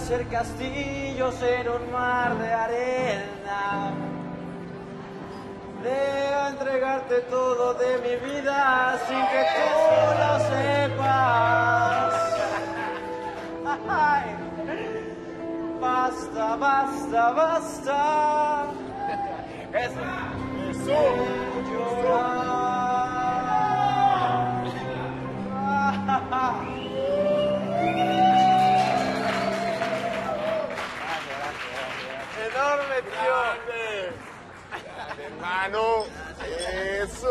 hacer castillos en un mar de arena. De entregarte todo de mi vida sin que tú lo sepas. Ay. Basta, basta, basta. Eso. Enorme, tío. Grande, hermano. Eso.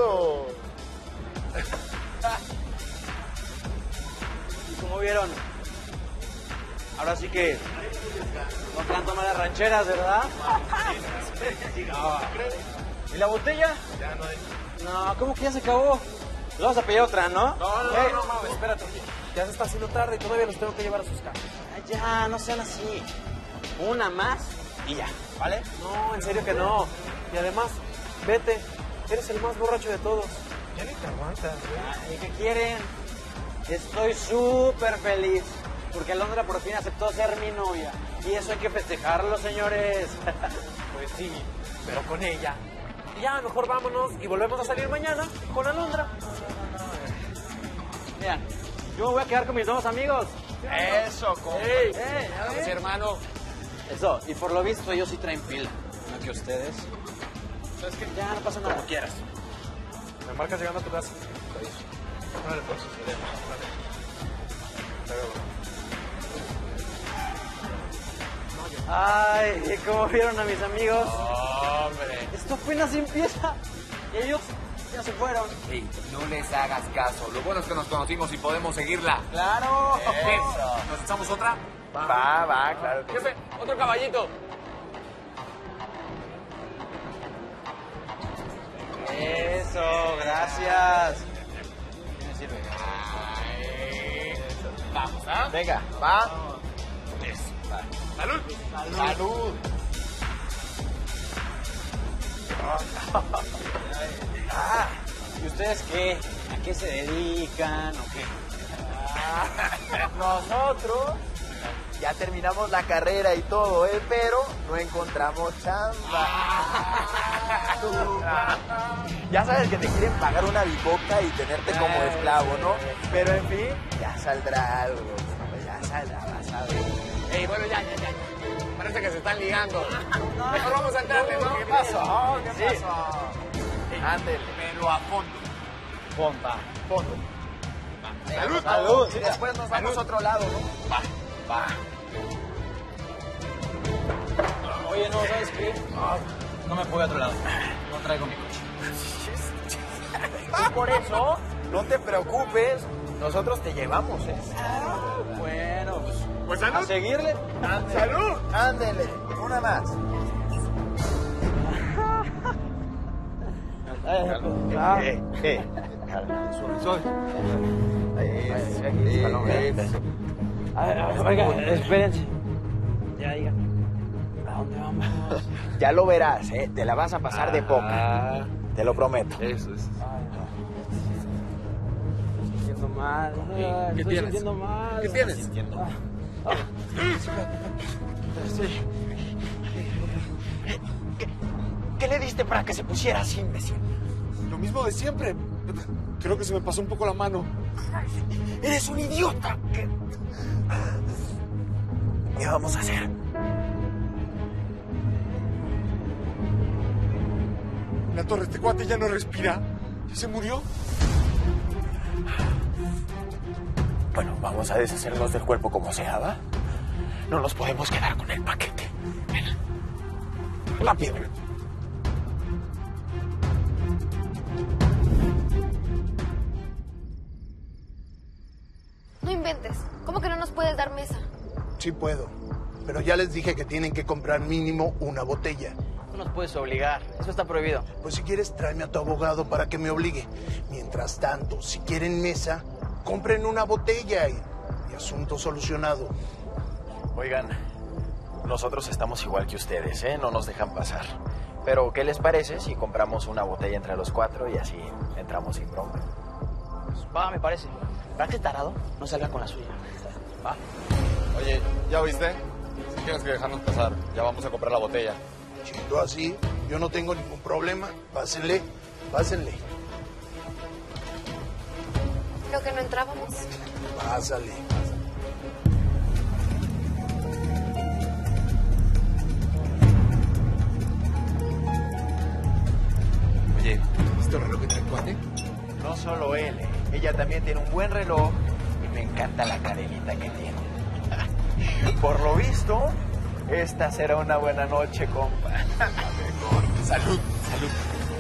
¿Y cómo vieron? Ahora sí que no canto malas rancheras, ¿verdad? ¿Y la botella? Ya no hay. No, ¿cómo que ya se acabó? Le vamos a pedir otra, ¿no? No, espérate. Ya se está haciendo tarde y todavía los tengo que llevar a sus casas. Ya, no sean así. Una más y ya, ¿vale? No, en serio que no. Y además, vete. Eres el más borracho de todos. Ya ni te aguantas. ¿Y qué quieren? Estoy súper feliz porque Alondra por fin aceptó ser mi novia. Y eso hay que festejarlo, señores. Pues sí, pero con ella. Y ya, mejor vámonos y volvemos a salir mañana con Alondra. Vean, yo me voy a quedar con mis nuevos amigos. Eso, compa. Sí, hermano. Eso, y por lo visto ellos sí traen pila, no que ustedes. ¿Sabes qué? Ya no pasa nada, como quieras. Me marcas llegando a tu casa. Vale, pues. Ay, ¿cómo vieron a mis amigos? Hombre. Esto apenas empieza. Y ellos ya se fueron. Hey, no les hagas caso. Lo bueno es que nos conocimos y podemos seguirla. ¡Claro! Eso. ¿Nos echamos otra? Va, claro. Jefe, otro caballito. Eso, gracias. ¿Qué me sirve? Vamos, ¿ah? Venga. Va. Eso. Salud. Salud. ¿Y ustedes qué? ¿A qué se dedican o qué? Nosotros ya terminamos la carrera y todo, pero no encontramos chamba. Ya sabes que te quieren pagar una bicoca y tenerte como esclavo, ¿no? Pero en fin, ya saldrá algo. Ya saldrá, vas a ver. Ey, bueno, ya. Parece que se están ligando. Mejor vamos a entrarle, ¿no? ¿Qué pasó? ¿Qué Sí. pasó? Ándele. Pero a fondo. Pompa. Fondo. Salud. Salud. Y después nos vamos a otro lado, ¿no? Va. Oye, no, ¿sabes qué? No me puedo a otro lado. No traigo mi coche. Y por eso, no te preocupes, nosotros te llevamos, ¿eh? Bueno, Pues a salud. seguirle. ¡Salud! Ándele, una más. Oiga, espérense. Ya digan. ¿A dónde vamos? Ya lo verás, ¿eh? Te la vas a pasar de poca. Te lo prometo. Eso es. Estoy sintiendo mal. ¿Qué Estoy tienes? sintiendo mal. ¿Qué tienes? Sí. ¿Qué le diste para que se pusiera así, imbécil? Lo mismo de siempre. Creo que se me pasó un poco la mano. ¡Eres un idiota! ¿Qué vamos a hacer? La torre, este cuate ya no respira. ¿Ya se murió? Bueno, vamos a deshacernos del cuerpo como sea, ¿va? No nos podemos quedar con el paquete. Ven. Rápido. No inventes. ¿Cómo que no nos puedes dar mesa? Sí puedo, pero ya les dije que tienen que comprar mínimo una botella. No nos puedes obligar. Eso está prohibido. Pues si quieres, tráeme a tu abogado para que me obligue. Mientras tanto, si quieren mesa, compren una botella y asunto solucionado. Oigan, nosotros estamos igual que ustedes, ¿eh? No nos dejan pasar. Pero, ¿qué les parece si compramos una botella entre los cuatro y así entramos sin bronca? Va, me parece. ¿Para qué tarado? No salga con la suya. Va. Oye, ¿ya oíste? Tienes que dejarnos pasar. Ya vamos a comprar la botella. Siendo así, yo no tengo ningún problema. Pásenle, pásenle. Creo que no entrábamos. Pásale. Oye, ¿viste el reloj que trae el cuate? No solo él, ella también tiene un buen reloj y me encanta la cadenita que tiene. Por lo visto, esta será una buena noche, compa. Salud, salud.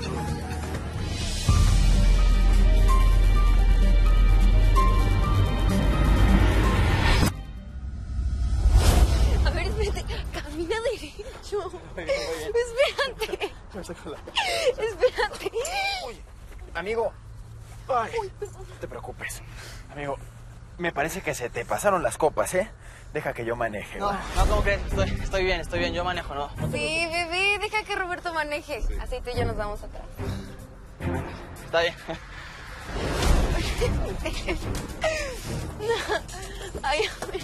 A ver, espérate. Camina derecho. Espérate. Espérate. Amigo, ay, no te preocupes. Amigo, me parece que se te pasaron las copas, ¿eh? Deja que yo maneje. No, ¿va? no, ¿cómo crees? Estoy bien, yo manejo, ¿no? Sí, bebé, deja que Roberto maneje. Así tú y yo nos vamos atrás. Está bien. Ay, a ver.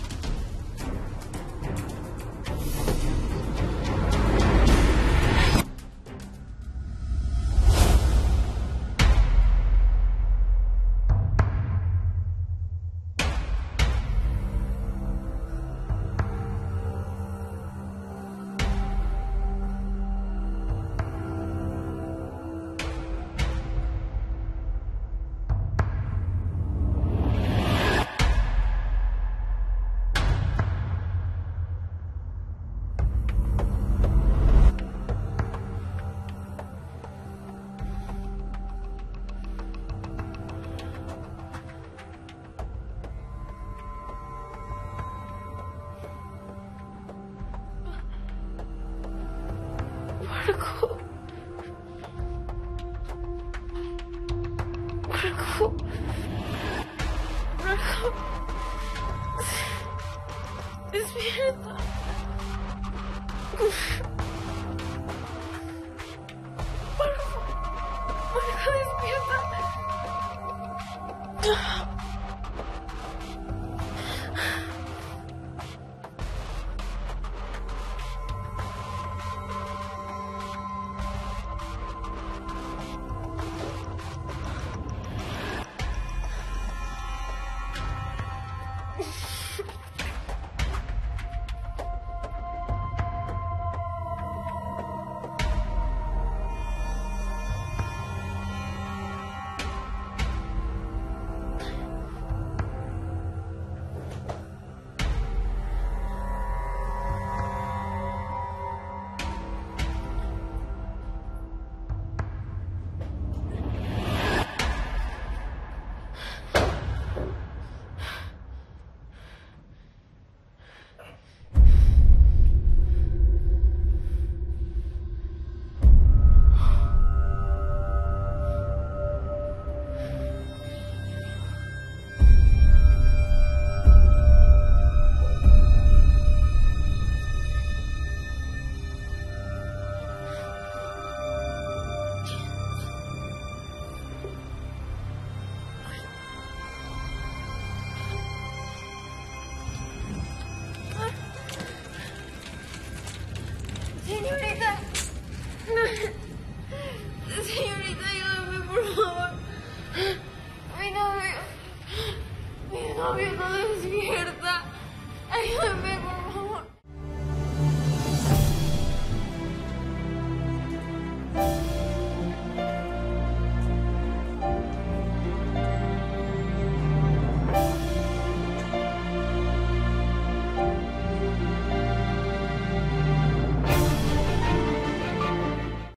Marco. Marco. Marco. Despierta. Marco. Marco, despierta. Señorita. Señorita, ayúdame, por favor. Mi novio no despierta. Ayúdame,